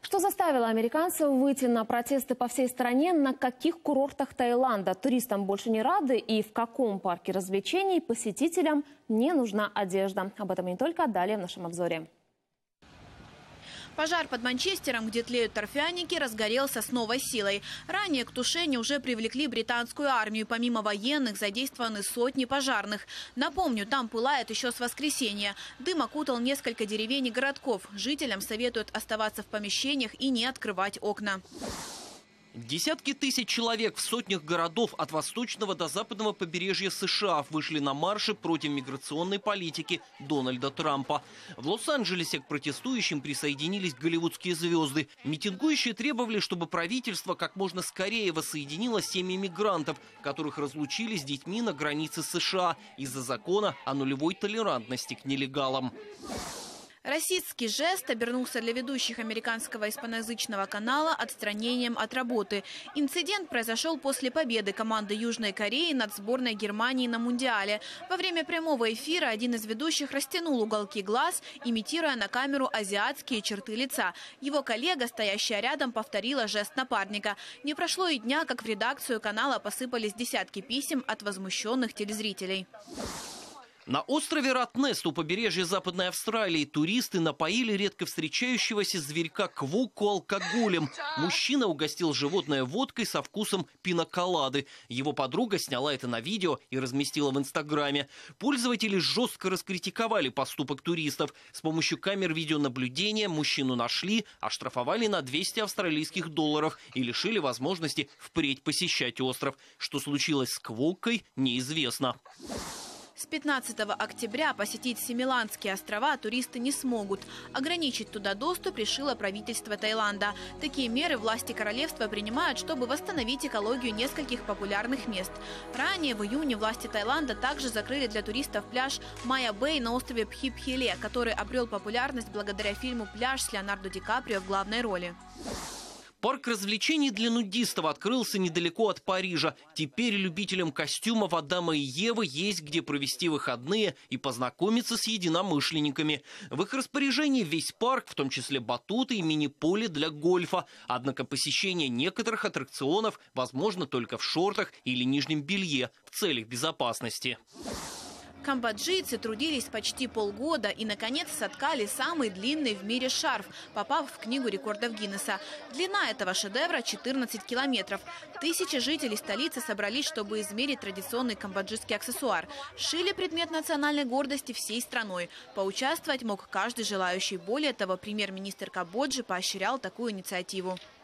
Что заставило американцев выйти на протесты по всей стране? На каких курортах Таиланда туристам больше не рады? И в каком парке развлечений посетителям не нужна одежда? Об этом и не только, далее в нашем обзоре. Пожар под Манчестером, где тлеют торфяники, разгорелся с новой силой. Ранее к тушению уже привлекли британскую армию. Помимо военных задействованы сотни пожарных. Напомню, там пылает еще с воскресенья. Дым окутал несколько деревень и городков. Жителям советуют оставаться в помещениях и не открывать окна. Десятки тысяч человек в сотнях городов от восточного до западного побережья США вышли на марши против миграционной политики Дональда Трампа. В Лос-Анджелесе к протестующим присоединились голливудские звезды. Митингующие требовали, чтобы правительство как можно скорее воссоединило семьи мигрантов, которых разлучили с детьми на границе США из-за закона о нулевой толерантности к нелегалам. Расистский жест обернулся для ведущих американского испаноязычного канала отстранением от работы. Инцидент произошел после победы команды Южной Кореи над сборной Германии на Мундиале. Во время прямого эфира один из ведущих растянул уголки глаз, имитируя на камеру азиатские черты лица. Его коллега, стоящая рядом, повторила жест напарника. Не прошло и дня, как в редакцию канала посыпались десятки писем от возмущенных телезрителей. На острове Ратнест у побережья Западной Австралии туристы напоили редко встречающегося зверька квокку алкоголем. Мужчина угостил животное водкой со вкусом пиноколады. Его подруга сняла это на видео и разместила в Инстаграме. Пользователи жестко раскритиковали поступок туристов. С помощью камер видеонаблюдения мужчину нашли, оштрафовали на $200 австралийских и лишили возможности впредь посещать остров. Что случилось с квоккой, неизвестно. С 15 октября посетить Семиландские острова туристы не смогут. Ограничить туда доступ решило правительство Таиланда. Такие меры власти королевства принимают, чтобы восстановить экологию нескольких популярных мест. Ранее в июне власти Таиланда также закрыли для туристов пляж Майя-Бэй на острове Пхипхиле, который обрел популярность благодаря фильму «Пляж» с Леонардо Ди Каприо в главной роли. Парк развлечений для нудистов открылся недалеко от Парижа. Теперь любителям костюмов Адама и Евы есть где провести выходные и познакомиться с единомышленниками. В их распоряжении весь парк, в том числе батуты и мини-поле для гольфа. Однако посещение некоторых аттракционов возможно только в шортах или нижнем белье в целях безопасности. Камбоджийцы трудились почти полгода и, наконец, соткали самый длинный в мире шарф, попав в Книгу рекордов Гиннесса. Длина этого шедевра – 14 километров. Тысячи жителей столицы собрались, чтобы измерить традиционный камбоджийский аксессуар. Шили предмет национальной гордости всей страной. Поучаствовать мог каждый желающий. Более того, премьер-министр Камбоджи поощрял такую инициативу.